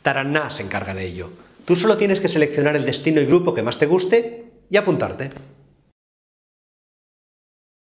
Taraná se encarga de ello. Tú solo tienes que seleccionar el destino y grupo que más te guste y apuntarte.